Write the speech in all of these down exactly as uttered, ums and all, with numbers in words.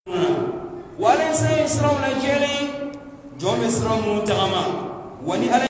wala sai isra'u la jeli jom isra'u mutagama wani ala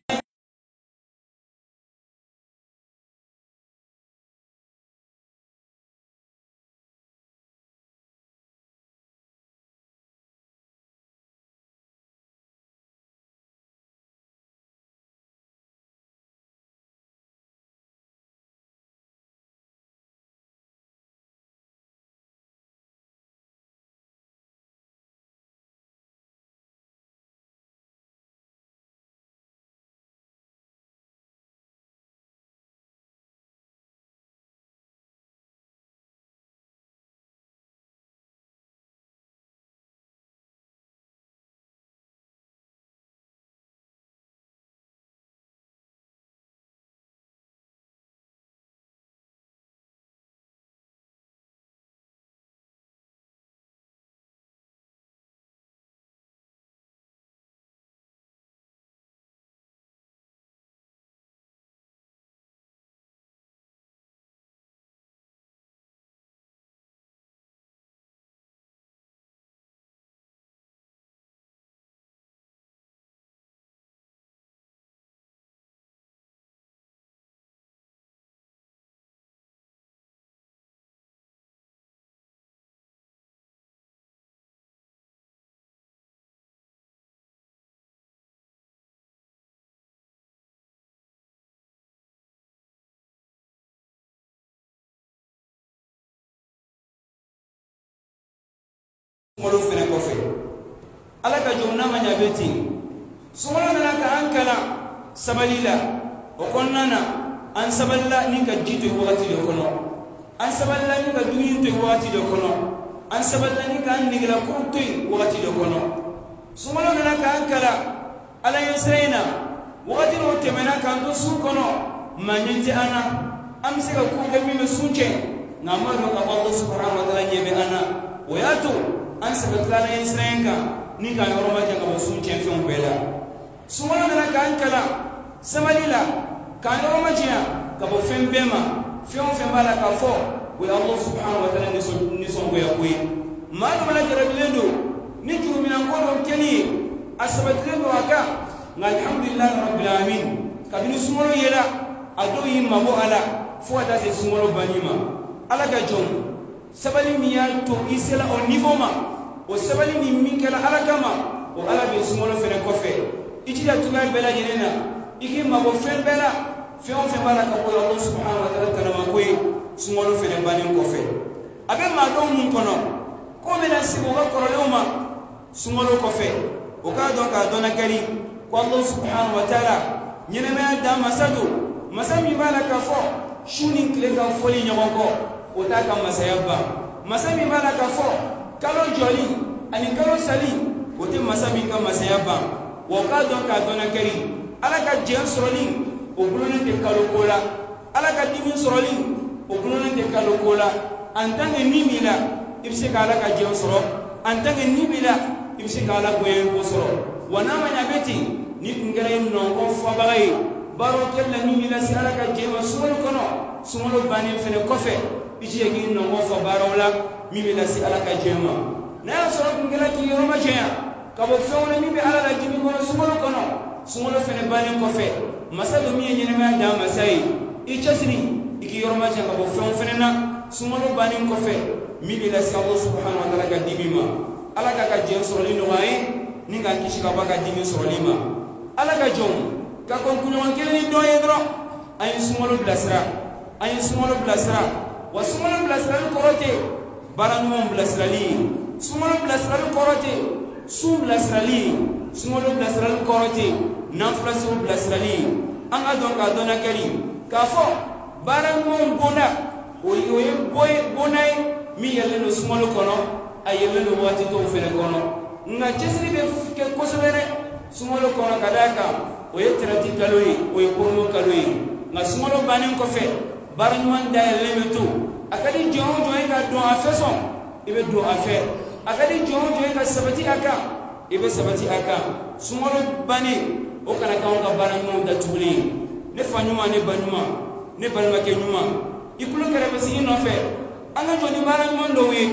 molo fene ko fe ala ka jomna ma nyabeti sumala na ka ankala sabalila o konnana an saballa ni ka jito wakati de kono an saballa ni ka duyin to wakati de kono an saballa ni ka nigla ko to wakati de kono sumala na ka ankala ala yusreina wakati ro temena kan to su kono manyenti ana am se ka ko ga mi sunche ngamado ka Allah subhanahu wa ta'ala nyebe ana wayatu an sabatla na yisrenka ni ka yoroma janga bosun champion bela sumala na ka ankala samalila ka yoroma jia ka bo fembema fion fembala ka fo we Allah subhanahu wa ta'ala ni so ni so goya koy manu mala jarabilendo ni juru minan ko keni asabatlendo aka alhamdulillah rabbil alamin kabini sumalo yela ado yimma bo ala fo da se sumalo banima ala ka jom sabali mi ya to isela au niveau ma o sabali ni mi kala ala kama o ala be sumolo fere ko fe ijida tugal bela yenena iki ma bo fe bela fe on fe bala ka ko Allah subhanahu wa ta'ala kana ma ko sumolo fere bani ko fe abe ma do mun kono ko be la sibo ko korole ma sumolo ko fe o ka do ka dona kari ko Allah subhanahu wa ta'ala nyene me da masadu masami bala ka fo shuni kle ka foli nyoko ota ka masayaba masami bala ka fo kalo joli ani kalo sali ote masami ka masayaba wa ka don ka dona kari ala ka jen soroli o bulone te kalo kola ala ka dimi soroli o bulone te kalo kola antange nimila ibse ka ala ka jen soro antange nimila ibse ka ala goyen ko soro wana ma nyabeti ni ngere non ko fo bagay baro kella nimila si ala ka jema sumolo kono sumolo bani fene kofe iji yegi no mo fa barawla mi be la si ala ka jema na so ko ngela ki yoro ma jeya ka bo fewna mi be ala la jimi kono sumolo kono sumolo fene bani ko fe masalo mi nyene ma da masai i chasni iki yoro ma jeya ka bo fewn fene na sumolo bani ko fe mi be la si Allah subhanahu wa ta'ala ka dibima ala ka ka jem so li no mai ni ga kishi ka ba ka dimi so lima ala ka jom ka kon kunyo ngel ni do yedro ay sumolo blasra ay sumolo blasra wa sumalo blasral korote baranum blasrali sumalo blasral korote sum blasrali sumalo blasral korote nafrasu blasrali an adon ka dona kari ka fo baranum bona oyi oyi boy bonay mi yelle no sumalo kono ayelle no wati to fere kono nga chesri be ke kosobere sumalo kono kadaka oyi trati kaloyi oyi kono kaloyi nga sumalo banin ko fe baranum da yelle metu akadi jon jon ka don afeson ibe do afe akadi jon jon ka sabati aka ibe sabati aka sumalo bani o kana ka on ka baranum da tuli ne fanyuma ne banuma ne balma ke nyuma ikulo kare basi no fe anga joni baranum do we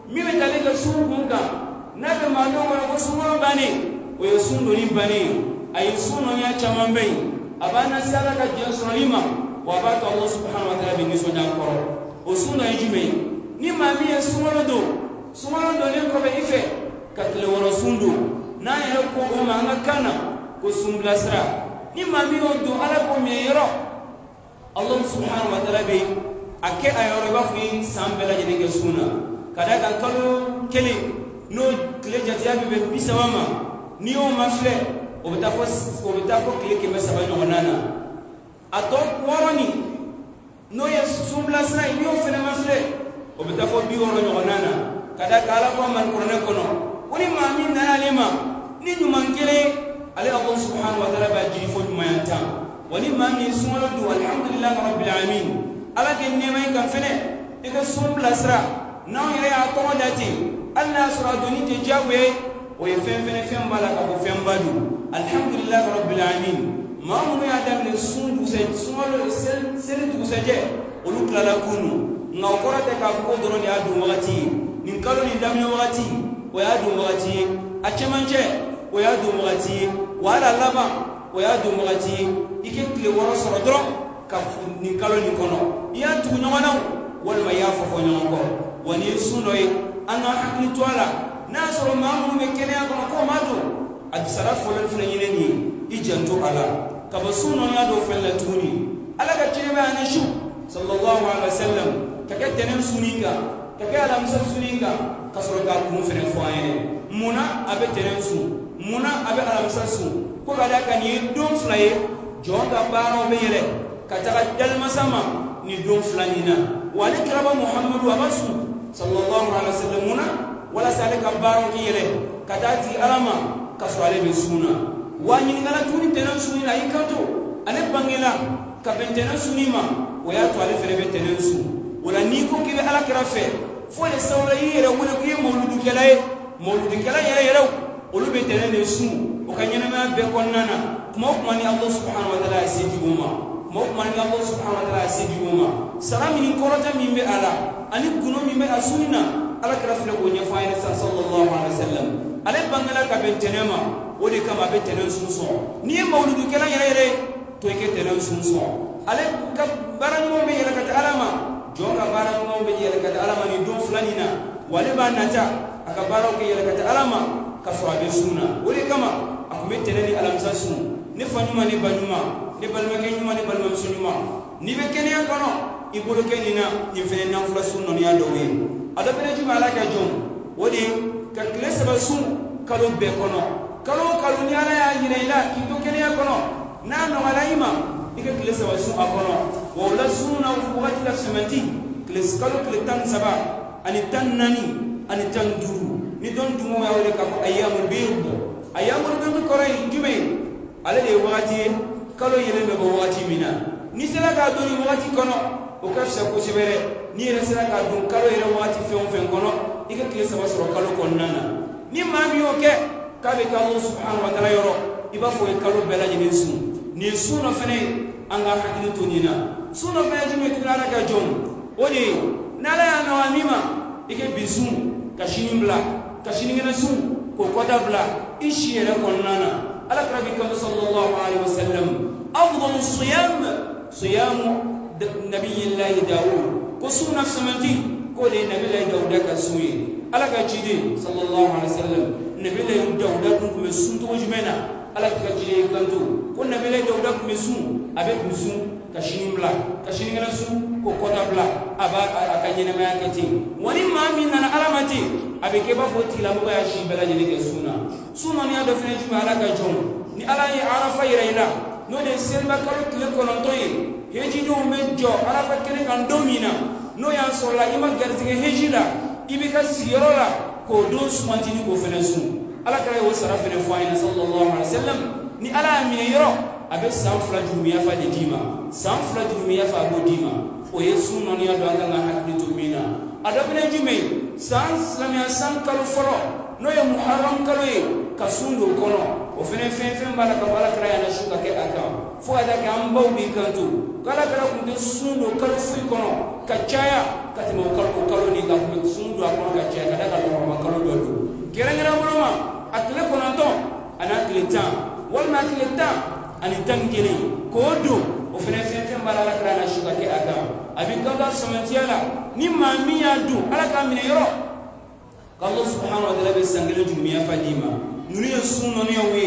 mi be tale ka sun kun kan na be ma do ko suno bane o yo sundo ni bane ay suno ya chamambe abana sala ka je suno lima wa ba to Allah subhanahu wa ta'ala be ni so jan ko o suno yi jume ni ma mi suno do suno do ne ko be ife ka tele woro sundo na ya ko o ma ngakana ko sumbla sra ni ma mi o do ala ko mi yero Allah subhanahu wa ta'ala be ake ayoro ba fu sambela je ne suna kada kan kalo kele no kle jatia be bisawama ni o mafle o betafo o betafo kle ke mesaba no nana ato warani no yes sumbla sra ni o fene mafle o betafo bi woro no nana kada kala ko man kurne kono woni ma min nana lema ni ñu mankele ale Allah subhanahu wa ta'ala ba jiri fo mayanta woni ma min sumalo du alhamdulillah rabbil alamin ala ke nemay kan fene e ka sumbla sra na yere ya to dati Allah sura doni te jawe o ye fen fen fen bala ka ko fen badu alhamdulillah rabbil alamin ma mu ya dam le sundu se sumalo sel sel du se je o lu kala kunu ngaw korate ka ko droni adu wati nin kalo ni dam wati o ya du wati a chemanje o ya du wati wala lama o ya du wati ike kle woro soro dro ka nin kalo ni kono ya tu nyona wal ma ya fo fo nyonko wani suno yi ana hakli toala nasoro mamu me kene ko ko madu ad saraf wala fula yene ni ijanto ala ka basuno ya do fella tuni ala ka cine ba na shu sallallahu alaihi wasallam ka ka tenen suninga ka ka ala musal suninga ka soro ka ku fere fo ayene muna abe tenen su muna abe ala musal su ko ga da ka ni do flaye jonga baro be yele ka ta dal masama ni do flanina wali kiraba muhammadu abasu sallallahu alaihi wasallam muna wala salika baro kiyele katati alama kaswale be suna wani ngala tuni tenan suni na ikato ane bangela ka bentena sunima waya to ale fere be tenan su wala ni ko kibe ala kirafe fo le sawla yere wala ko mawludu kelaye mawludu kelaye yere yere olu be tenan ne su o kanyana ma be konnana kuma kuma ni Allah subhanahu wa ta'ala sidi goma mo kuma ni Allah subhanahu wa ta'ala sidi goma salami ni korota mimbe ala ani kuno mi me asunna ala krafle ko nya faayna sallallahu alaihi wasallam ale bangala ka bentenema wodi kama betenen sunso ni mawludu kala yere yere to ke tenen sunso ale ka baran mo be yela ka alama jonga baran mo be yela ka alama ni do flanina wale ba nata aka baro ke yela ka alama ka so abe sunna wodi kama akume teneni alamsa sun ni fanyuma ni banyuma ni balma ke nyuma ni balma sunuma ni be kenya kono ibolo kenina ifene na fula sunno ya dowe adapene juma ala ka jom wodi ka klesa ba sun kalo be kono kalo kalo ni ala ya yinaila ki to kenya kono na no alaima ike klesa ba sun akono wa wala sunna fu wati la sementi kles kalo kletan saba ani tannani ani tanduru ni don dumo ya wala ka ayyamul bayd ayyamul bayd koray jume ala de wati kalo yele be wati mina ni sela ka doni wati kono o kafsa ko sibere ni resira ka dun kalo ere wati fen fen kono ika kile saba soro kalo konnana ni mami oke ka be ka Allah subhanahu wa ta'ala yoro iba fo e kalo bela jeni su ni suno fene anga hakili to nina suno fene jimi kala ka jom odi nala ya na wamima ike bisu kashinimla kashiningena su ko koda bla ishi ere konnana ala krabi ka sallallahu alaihi wasallam afdalu siyam siyamu نبي الله داود كسو نفس منتي كل نبي الله داود كسوي على كجدي صلى الله عليه وسلم نبي الله داود كم سنتو جمنا على كجدي كنتو كل نبي الله داود كم سن أبي بسون كشيم بلا كشيم كنا سون كوكودا بلا أبا أكاني نما كتي وني ما من أنا علامتي أبي كيف فوتي لا مبا يشيم بلا جدي كسونا سونا نيا دفنة جمع على كجوم ني على يعرف يرينا نو ده سلبا كارو كله كلانتوي heji do mejo ala fakene kan domina no ya sola ima garzige heji la ibika sirola ko do sumantini ko fenesu ala kare wo sara fene fayna sallallahu alaihi wasallam ni ala amine yoro abe sanfla jumiya fa de dima sanfla jumiya fa go dima o yesu non ya do anga hakli to mina adabne jume san islamia san kalo foro no ya muharram kalo e kasundo kono o fene fen fen bala ka bala kare ya na shuka ke aka fo ada ka ambaw bi kanto kala kala kun de sundo kala fu kono ka chaya kati mo kala kala ni ka kun sundo akon ka chaya kada ka lo ma kala do do kerengera boloma akle kono to ana akle tan wal ma akle tan ani tangeli ko do o fene fen fen balala kala na shuka ke aka abi kanga sometiala ni mami ya do ala ka mine yoro Allah subhanahu wa ta'ala be sangelo jumiya fadima nuni sunno ni we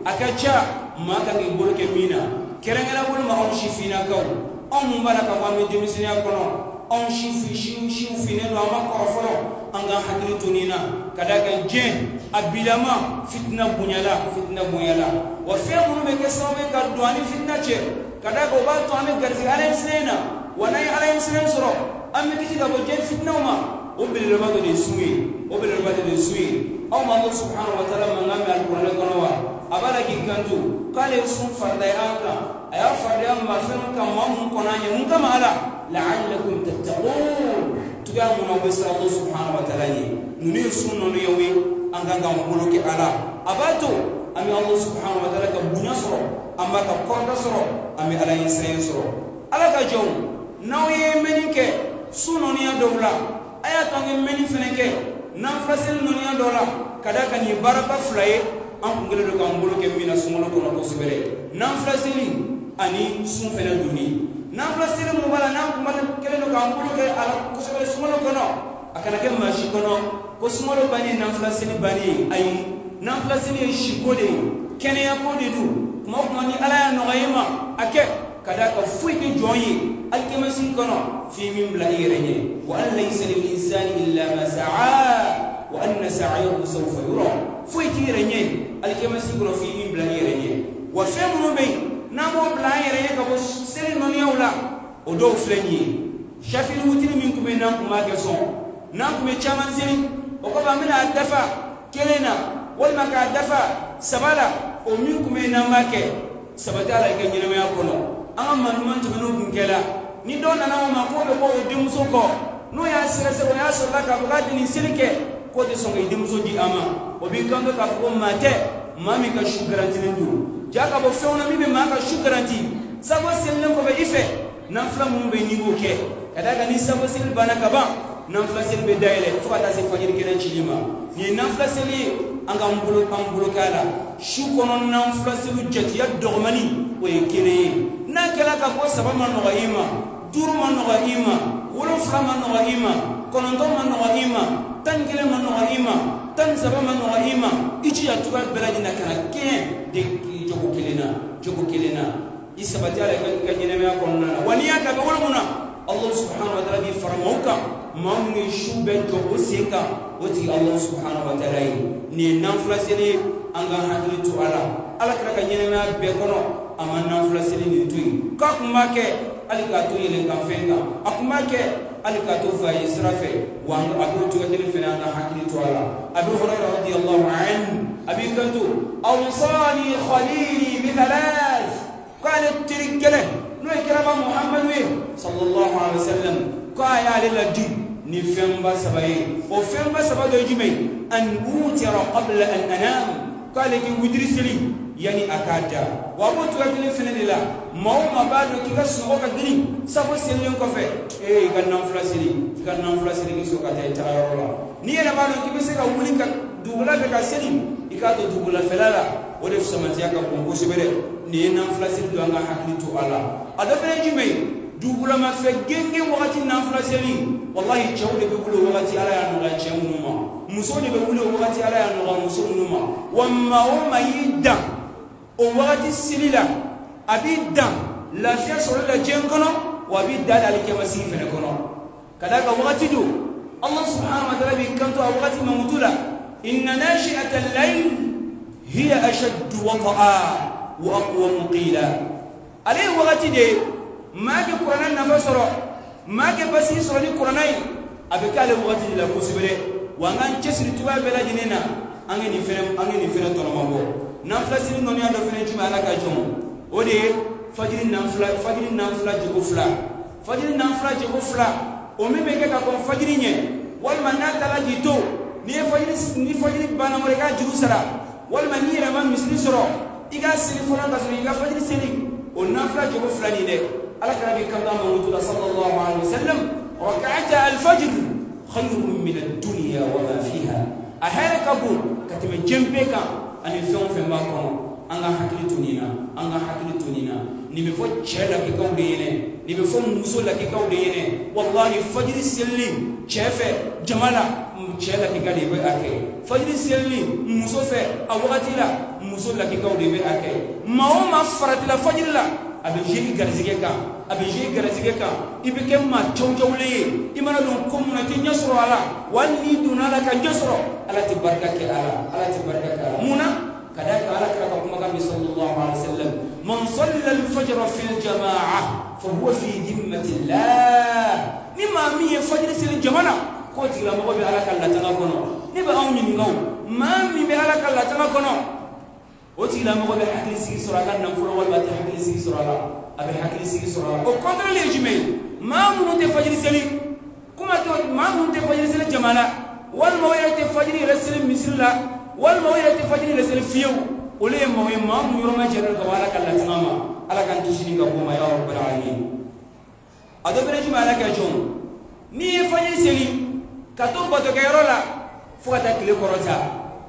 akacha maka ke bolo ke mina kerengera bolo ma on shifina kaw on bala ka fami demisinya kono on shifi shiu shiu fine do ama ko folo anga hakili tunina kadaka je abilama fitna bunyala fitna bunyala wa fi mun be ke sawe ka duani fitna che kadaka ba to ame garzi ala sena wana ala sena soro amme kiti ka bo je fitna ma o bil rabado de suwi o bil rabado de suwi aw ma Allah subhanahu wa ta'ala mangame alquran kono wa abala ki kantu kale sun farda yanka aya farda ma fen ka mamun konanya mun kama ala la'allakum tattaqun tuga mun wa Allah subhanahu wa ta'ala ni nuni sunno no yawi anga ga mun ke ala abato ami Allah subhanahu wa ta'ala ka bunya soro amma ka korda soro ami ala yin sayin soro ala ka jaw nawe menike sunno ni adawla aya tangi meni feneke nan frasil no ni adola kada kan ni baraka flaye an ngelo do kan bolo ke mina sumolo ko no sibere nan frasili ani sun fena duni nan frasili mo bala nan kuma kele do kan bolo ke ala ko sibere sumolo ko no akana ke mashi ko no ko sumolo bani nan frasili bani ayi nan frasili shikode kene ya ko de du kuma kuma ni ala ya no gayima ake kada ka fuike joyi alkemasi ko no fi min blairene wa an laysa lil insani illa ma sa'a wa anna sa'yahu sawfa yura fuike renye alkemasi ko fi min blairene wa femru be namo blairene ka bo sel non yawla o do fleni shafil wutini min kuma nan kuma ke son nan kuma chaman sel o ko ba mina dafa kelena wal maka dafa sabala o min kuma nan make sabatala ke nyina me akono ama manuman tumenu kunkela ni do na na ma ko be ko dimso ko no ya sere se ya so la ka bugati ni silike ko de so ngai dimso di ama o bi kando ka ko mate mami ka shukranti ndu jaka bo fewna mi be ma ka shukranti sabo sellen ko be ife na fla mu be ni boke kada ga ni sabo sel bana ka ba na fla sel be daile fo ta se fajir kene chilima ni na fla sel anga mbulo pambulo kala shukonon na fla sel jati ya dogmani o yekene na kala ka ko saba man no ima duru man no ima wolo fra man no ima konondo man no ima tan kele man no ima tan saba man no ima ichi ya tuba belaji na kana ke de jogo kelena jogo kelena isabati ala ka nyene me akonna wani aka be wolo muna Allah subhanahu wa ta'ala bi farmauka mamni shube jogo seka wati Allah subhanahu wa ta'ala ni nan flasele anga hadri tu ala ala ka nyene me be kono amanna flasili ni tui ka kumake alikato yele kafenga akumake alikato fa israfe wanga abu tu kadil fina na hakili to ala abu hurairah radiyallahu anhu abi kantu awsani khalili bi thalath qala tirikale no ikrama muhammad wi sallallahu alaihi wasallam ka ya liladi ni femba sabaye o femba sabaye jime an utira qabla an anam qala ki wudrisili yani akada wabo to akile fenela maw mabado kika suko ka gini safo selen ko fe eh ganna flasili ganna flasili so ka tay tarola ni ena bado kibese ka wulika dubula be ka seli ikato dubula felala wode fsamati aka kongo sibere ni ena flasili do anga hakli to ala ado fene jume dubula ma fe genge wakati na flasili wallahi chawde be bulo wakati ala ya no ga chemunuma musoni be bulo wakati ala ya no ga musonuma wamma wama yidda o wakati silila abidda lafiya soro la jenkono wa bidda alikemasi fene kono kadaka wakati do Allah subhanahu wa ta'ala bi kanto wakati mamutula inna nashi'ata al-layl hiya ashadd wata'a wa aqwa qila alay wakati de mage qur'an nafasoro mage basi soro ni qur'anai abekale wakati la kusibere wangan chesri tuwa bela jinena angeni fene angeni fene tono mambo nafla sini noni ando fene juma ala ka jomo ode fajiri nafla fajiri nafla jigo fla fajiri nafla jigo fla o meme ke ka kon fajiri nye wal manata la jito ni fajiri ni fajiri bana moreka jigo sara wal manira man misli soro iga sini fona ka sini iga fajiri sini والنافلة جبوا فلاني ده على كلام كلام رسول صلى الله عليه وسلم ركعة الفجر خير من الدنيا وما فيها أهلك أبو كتب جنبك أن الفيلم في ماكم أنا حكي تونينا أنا حكي تونينا نبفو تشيلا كي كودينه نبفو مسولا كي كودينه والله فجر السليم شافه جمالا تشيلا كي كادي بأكي فجر السليم مسوفه أوقاتي لا مسولا كي كودي بأكي ما هو ما فرت لا فجر لا أبي جيك غرزيكا أبي جيك غرزيكا يبكي ما تشو تشولي إما لون كومنتي نصر على واللي دون على كنصر على تباركك على على تباركك منا كذلك على كلام صلى الله عليه وسلم من صلى الفجر في الجماعة فهو في ذمة الله نما مية فجر سيل الجماعة كوتي لما بقول على كلا تناكونه نبى أوني مينو ما مي على كلا تناكونه وتي لما بقول حكي سيك سورة كان نفور أول بات حكي سيك سورة أبي حكي سيك سورة وكونتر لي جميل ما مو تفجر سيل كم تو ما مو تفجر سيل الجماعة والمويه تفجر رسل مثل الله والمويه تفجر رسل فيو وليه مويه ما مو يوم جرر كوالا كلا تناما على كان تشيني كبوما يا رب العالمين هذا فريج ما لك جون ني فجر سيل كتب بتوكيرولا فوتا كلي كروتا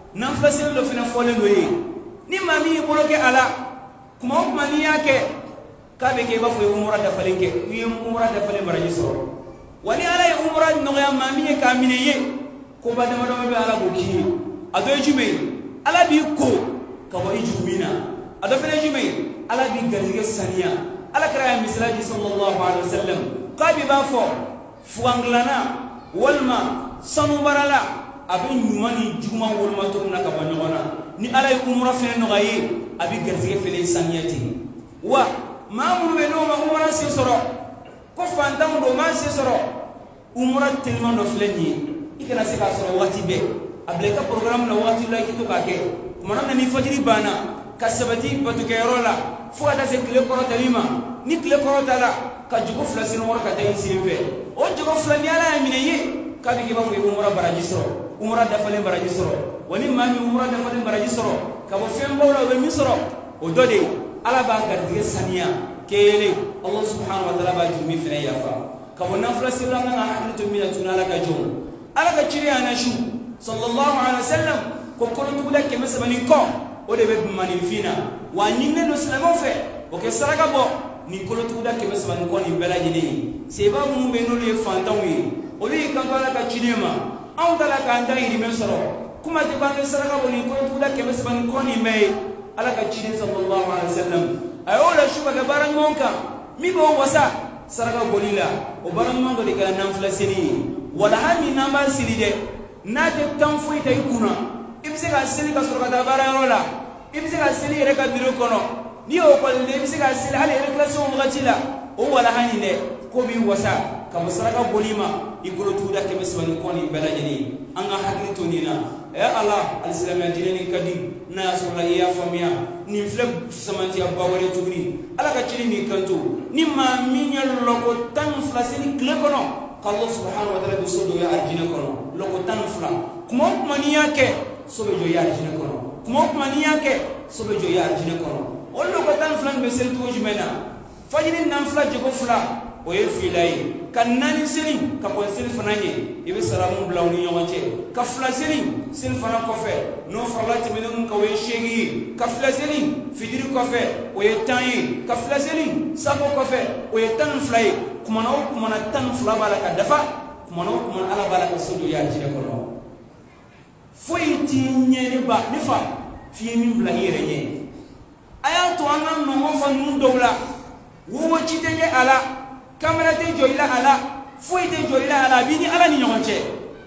نفلسل لو فينا فولن وي ni mami boloke ala kuma kuma ni yake kabe ke ba fu umura da falenke wi umura da falen baraji so wani ala ya umura no ya mami ka mineye ko ba da madama be ala boki ado jume ala bi ko ka bo ijumina ado fele jume ala bi garige saniya ala kara mislaji sallallahu alaihi wasallam qabi ba fo fuanglana walma sanu barala abin nyumani juma wolma to na ka banyona ni ala yi umra fene no gayi abi garzige fele saniyati wa maamulu be no ma umra se soro ko fantam do ma se soro umra tellement no fleni ikana se ka soro wati be able ka programme na wati la kito ka ke kuma na ni fajiri bana kasabati batu ke rola fu ada se kle koro talima ni kle koro tala ka jugo flasino wor ka tayi sive o jugo flani ala amine yi ka bi ke ba fu umra baraji soro umra dafale baraji soro wani mami umra dafale baraji soro kabo fembo la we misoro o dode ala ba gardige saniya kele Allah subhanahu wa ta'ala ba jumi fina yafa kabo nafla sirra nga hakili to mina tunala ka jom ala ka chiri anashu sallallahu alaihi wasallam ko kono tuda ke mesabani ko o de be mani fina wa nyinne no slamo fe o ke saraka bo ni kono tuda ke mesabani ko ni bela jini seba mu be no le fantawi o li kan ala ka chinema aw dala ka ndai ni mesoro kuma te bangi saraka boni ko tuda ke mesban koni mai ala ka chini sallallahu alaihi wasallam ayola shuba ga baran monka mi bo wasa saraka golila o baran mongo de ga nan flasini wala hami namba silide na te tanfu ita ikuna ibse ga sili ka soroka da baran rola ibse ga sili re ka biro kono ni o ko le ibse ga sili ale re klaso mo gatila o wala hani ne ko bi wasa ka saraka golima igolo tuda ke mesban koni belajini anga hakili tonina ya Allah al-islamiyya dineni kadi na sura ya famia ni fleb samanti abawale tugni ala ka chiri ni kanto ni ma minya loko tan flasini kle kono Allah subhanahu wa ta'ala bisodo ya arjina kono loko tan fla kuma kuma ni yake sobe jo ya arjina kono kuma kuma ni yake sobe jo ya arjina kono o loko tan fla be sel to jumena fajini nan fla jego fla o ye filai kanani sini ka ko sini fananye ibe salamu blawni nyonche ka fla sini sini fana ko fe no farlati minum ka we shegi ka fla sini fidiri ko fe o ye tanyi ka fla sini sabo ko fe o ye tan flai kuma no kuma na tan fla bala ka dafa kuma no kuma ala bala ka sudu ya jide ko no foyti nyeni ba ni fa fi min bla yere nye aya to anan no mo fa nun dowla wo wo chitenye ala kamera te joila ala foi te joila ala bini ala ni nyonche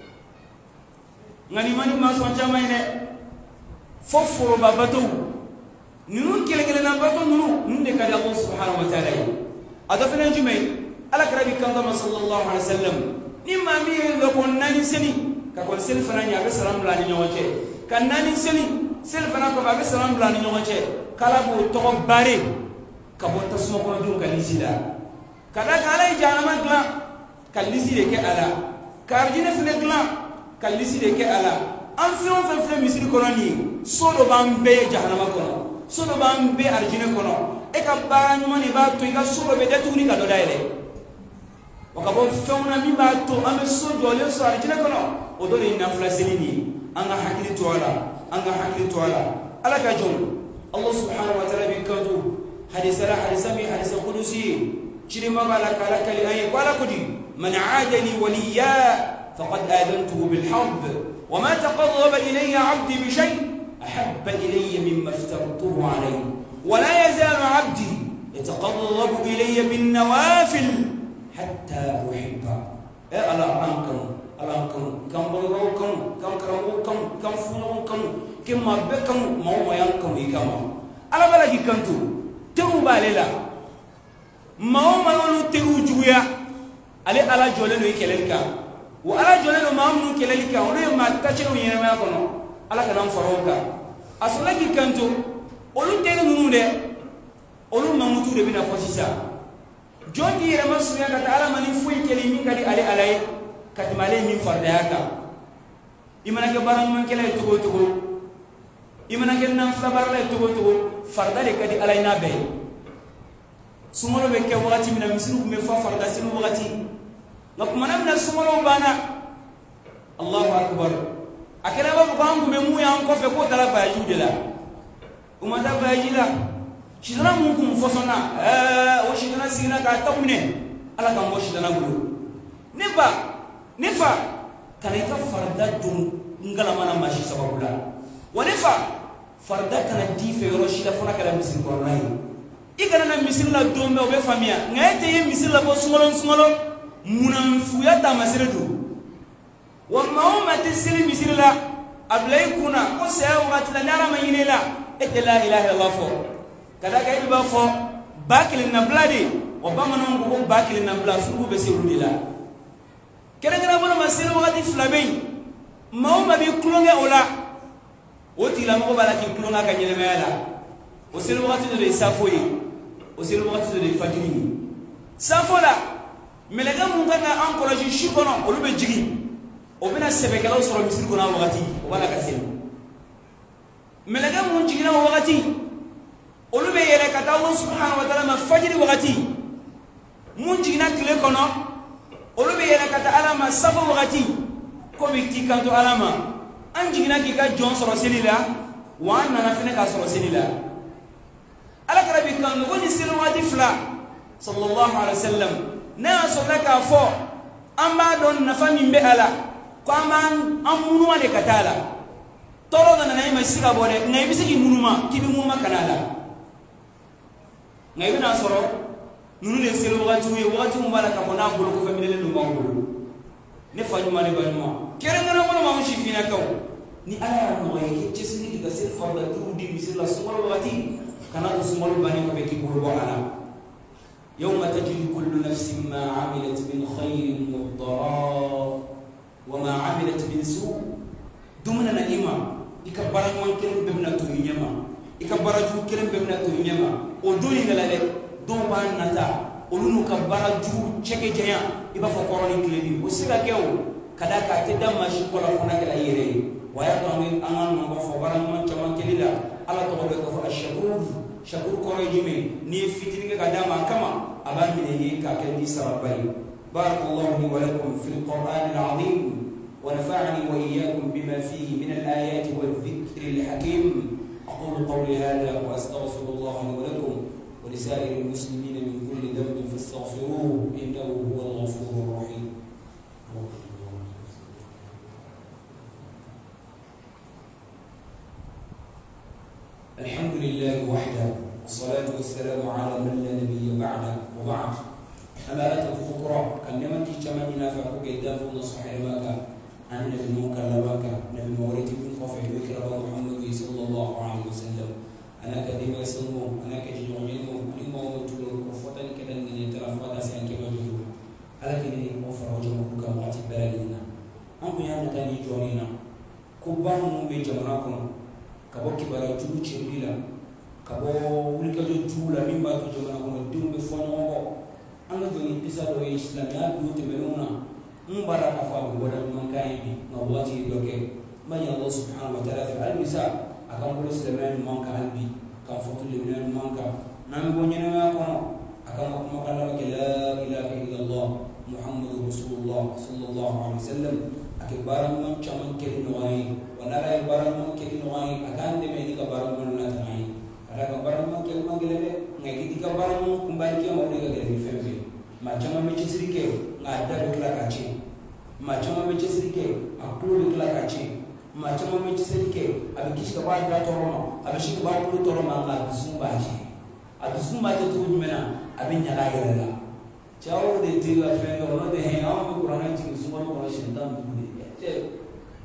ngani mani ma so chama ine foforo babato nunu kele kele na bato nunu nunde kadi Allah subhanahu wa ta'ala ada fena jume ala karabi kanga sallallahu alaihi wasallam ni mami lo ko nani seni ka ko sel fana nya be salam la ni nyonche kan nani seni sel fana ko ba be salam la ni nyonche kala bo to bare ka bo tasmo ko dun kan sida kada kala janama gla kalisi de ke ala karjine fene gla kalisi de ke ala an fe on fe misiri kono ni so do bambe jahannama kono solo ban be arjine kono e ka bara nyuma ni ba to ika solo be detuni ka do daire wakabo fewna mi ba to ame so jole so arjine kono o do ni nafla selini anga hakili to ala anga hakili to ala ala ka jom Allah subhanahu wa ta'ala bi kadu hadith la hadith mi hadith qudusi chirima bala kala kali ay wala kudi man aadani waliya faqad adantuhu bil harb وما تقرب إلي عبدي بشيء أحب إلي مما افترضته عليه ولا يزال عبدي يتقرب إلي بالنوافل حتى أحبه ألا أنكم ألا أنكم كم بلغوكم كم كرموكم كم فنوكم كم مربكم ما هو ينكم إكما ألا بلغي كنتو تروا بالله ما هو ما يقولوا تروا جويا على على جولنا يكللك وألا جلنا ما من كلالك ولا ما تشرو ينما كنا ألا كلام فروكا أصلا كي كنتو أولو تيرو نونده أولو ما متو ربنا فوسيسا جون دي رما سويا كتا ألا ماني فوي كلمي كدي علي علي كتمالي من فرداكا إمانا كبارن من كلا يتوبو توبو إمانا كنا نفلا بارلا يتوبو توبو فردا لكدي علي نابي سمولو بكي وغاتي من المسلوك مفا فردا سنو وغاتي لكمنا من السمرو بانا الله أكبر أكنا بابا بانغو ممو يانكو في كو تلا فاجو دلا وما تا فاجي لا شدنا مونكم فصنا اه وشدنا سينا كاتومني ala kan boshi dana gulo nefa nefa kana ita farda dum ngala mana mashi sababula wanefa farda kana dife yoro shida fona kala misil ko nai igana na misil la dombe obe famia ngaete ye misil la bo sumolo sumolo munan fuya ta masredo wa mauma tisiri misil la ablay kuna ko se wati la nara mayinela ete la ilaha illallah fo kada kay ba fo bakil na bladi wa bamanon ko bakil na bla fu be se rudila kera ngara bona masir wati flabey mauma bi klonga ola oti la mo bala ki klonga ka nyele mala o sel wati de safoyi o sel wati de fajiri safola melega mun kana encourage shikono o lube jigi o bina sebekala o soro misir kona wati o bala ka sel melega mun jigina wati o lube yele kata Allah subhanahu wa ta'ala ma fajiri wati mun jigina kile kono o lube yele kata ala ma safo wati ko bi tikanto alama an jigina ki ka jon soro selila wa nana fene ka soro selila ala karabi kan ko ni sel wati fla sallallahu alaihi wasallam na sallaka fo amma don nafa min be ala ko man amunu wale katala toro da nay mai siga bole ngay bisigi munuma kibi munuma kanala ngay bina soro nunu le selo wati we wati mu bala ka fona bolo ko famile le ndum ngolo ne fanyu mane banuma kere ngana mo ma mushi fina kaw ni ala no yake cisni diga sel farda tudi misila sumalo wati kana to sumalo bani ko be ki bolo ala يوم تجد كل نفس ما عملت من خير مضرا وما عملت من سوء دمنا نعيما يكبرن من كلم بمناتو ينما يكبرجو كلم بمناتو ينما ودوني غلاله دون بان نتا ولونو كبرجو تشكي جيا يبا فكورني كلبي وسيلا كيو كدا كاتدا ماشي كولا فنا كلا يري ويا دون ان ان ما فبرن من تمام كليلا على توبه كف الشكور شكور كوريجمي ني فيتينغا قداما كما أبامنه كاكندي سربي بارك الله لي ولكم في القرآن العظيم ونفعني وإياكم بما فيه من الآيات والذكر الحكيم أقول قولي هذا وأستغفر الله لي ولكم ولسائر المسلمين من كل ذنب فاستغفروه إنه هو الغفور الرحيم الحمد لله وحده والصلاة والسلام على من لا نبي بعده وبعد أما أتى الفقراء كلمة تجمعنا فأقول قدام فنصح لماك عن نبي مكلمك نبي موريت من قفه وكرم محمد صلى الله عليه وسلم أنا كذب يسلمه أنا كجيء علمه أنا ما هو تقول رفضا كذا من يترفض سأل كما جدوا على كذا أوفر وجمه كم عتب بلدنا أم يعني تاني جونينا كبار بجمعكم كبوكي بلا جلو تشيليلا كبو ولكجو جولا مما تجمعنا كم دين بفنوا أنا دوني بيسالو إسلامي أبدو تملونا مبارك أفعل ولا من كايبي نواتي دوكي ما الله سبحانه وتعالى في النساء أكمل سلمان من كايبي كان فوت اللي من مانكا نام بونينا ما كنا أكما كما قال لك لا إله إلا الله محمد رسول الله صلى الله عليه وسلم أكبر من شمن كل نوعي ونرى أكبر من كل نوعي أكان دمني كبر من لا تنعي أنا كبر من كل ما قلنا نعيد كبر من كمبارك يوم أولي قلنا فهمي ما شمن بيجسري كه نعدا بكلا كاشي ما شمن بيجسري كه أكلو بكلا كاشي ما شمن بيجسري كه أبي كيش كبار جات تروما أبي شيء كبار كلو تروما عاد باجي adusum baje tu mena abin ya gaira la chawo de ti la fe no de he na mu qur'an ti su ma ko shi dan bu de che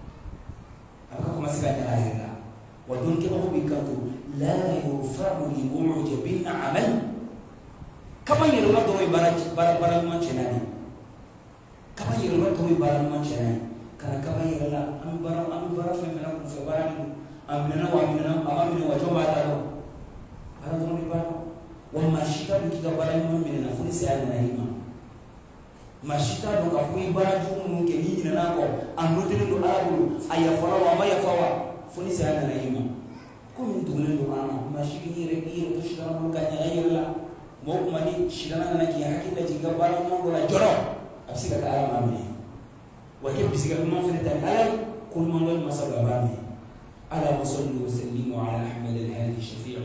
aka kuma sika ya gaira la wa dun ke ko bi ka tu la yufa'u li mu'jabin amal kama yirma do ibarat bar bar man chenani kama yirma do ibarat man chenani kana kama yirla am bara am bara fe mena ku fe barani am mena wa mena am mena wa joma ta do ana do ni ba wamashita bikigabara mwemene na funisi yana na hima mashita do kafui baraju munke nini na nako anotele do abu ayafara wa mayafawa funisi yana na hima kumi ndule do ana mashiki ni rekire to shikana munka nyayela mo kumani shikana na ki hakika jigabara mungo la joro abisika ka alama mimi wake bisika kuma feneta ala kun mondo masaga bami ala musalli wa sallimu ala ahmad al-hadi shafi'i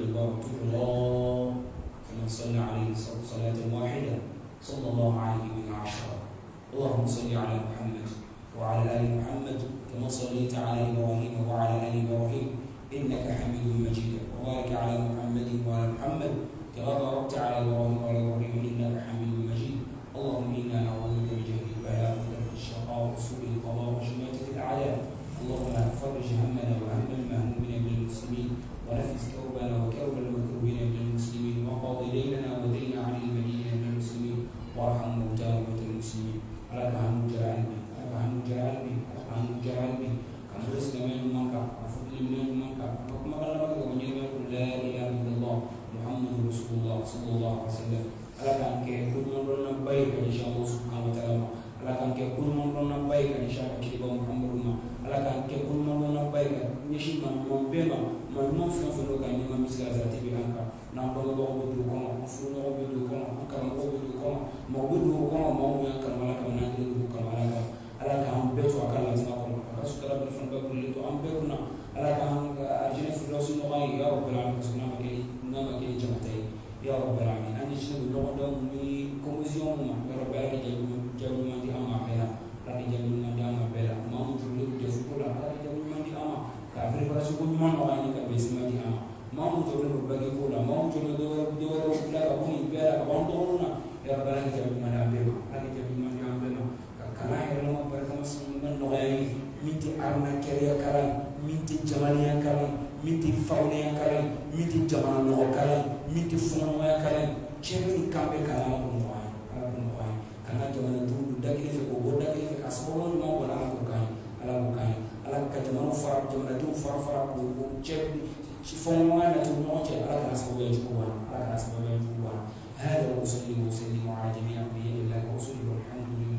al-Allah صلى عليه صلاة واحدة صلى الله عليه بها عشرة اللهم صل على محمد وعلى آل محمد كما صليت على إبراهيم وعلى آل إبراهيم إنك حميد مجيد وبارك على محمد وعلى محمد كما باركت على إبراهيم وعلى إبراهيم إنك حميد مجيد اللهم إنا نعوذ بك من جهل البلاء ومن الشقاء وسوء القضاء وشماتة الأعداء اللهم فرج همنا وهم المهمومين من المسلمين ونفس كربنا وكرب المكروبين من المسلمين وقضي ديننا ودين عن المدينة من المسلمين وارحم موتانا وموتى المسلمين لك عن جعلني لك عن جعلني لك عن جعلني كم رزق من المنكر وفضل من المنكر وكما قال لك ومن يقول لا إله إلا الله محمد رسول الله صلى الله عليه وسلم لك أن كل من رنا بيك إن شاء الله سبحانه وتعالى لك أن كل من رنا بيك إن شاء الله كتب محمد لك أن كل من رنا بيك نشيد من من بما من من في فلو كان يوم مثل هذا تبي عنك نعم الله بدو كم فلو بدو كم كم بدو كم ما بدو كم ما هو يكمل ولا كم نعمل كم ولا كم على كم بيت وكان لازم أقول بس كلام بالفن بقول لي تو أم بقولنا على كم أرجع فلو سنو غاي يا رب العالمين سبحانه مكاني نعم مكاني جمعتي يا رب العالمين أنا شنو بنقول ده مي كوميسيون ما يا رب العالمين جاب جاب ما دي أما بينا لكن جاب ما دي أما بينا ما هو تقول ده فلو لكن جاب ما دي أما كافر فلاش يقول ما نوعي كبيس ما دي أما ما هو تقول له بقى يقول ما هو تقول له ده ده لا كابوني بيلا كابون دورنا يا رب العالمين جاب ما دي أما لكن جاب ما دي أما كنا يلا ما بركة مسلمين نوعي ميتي أرنا كريا كلام ميتي جماليا كلام ميتي فاونيا كلام ميتي جمال نوع كلام ميتي فنوع كلام شبيه كامل كلام نوعي كلام نوعي كنا جمال تقول ده كيف يقول ده كيف أسبوعون ما ولا أبوكاي على أبوكاي على كجمال فرق جمال دو فرق فرق وشبيه فنوع نتونا وجه على كناس بوجهه على كناس بوجهه هذا وصلي وسلم على جميع أنبياء الله ورسله والحمد لله